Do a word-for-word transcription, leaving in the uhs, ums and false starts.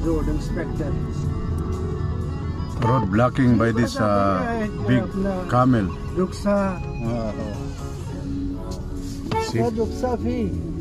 road inspector. Road blocking by this uh, big camel. Ruksa. See? Ruksa fi.